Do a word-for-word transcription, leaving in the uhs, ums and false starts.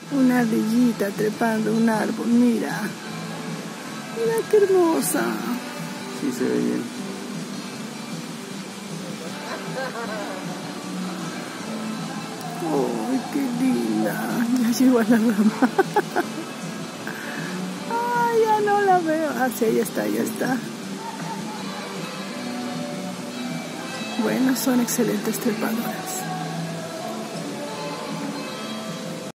Una ardillita trepando un árbol, mira. Mira qué hermosa. Sí, se ve bien. ¡Ay, qué linda! Ya llegó a la rama. ¡Ay, ya no la veo! Ah, sí, ahí está, ya está. Bueno, son excelentes trepadoras.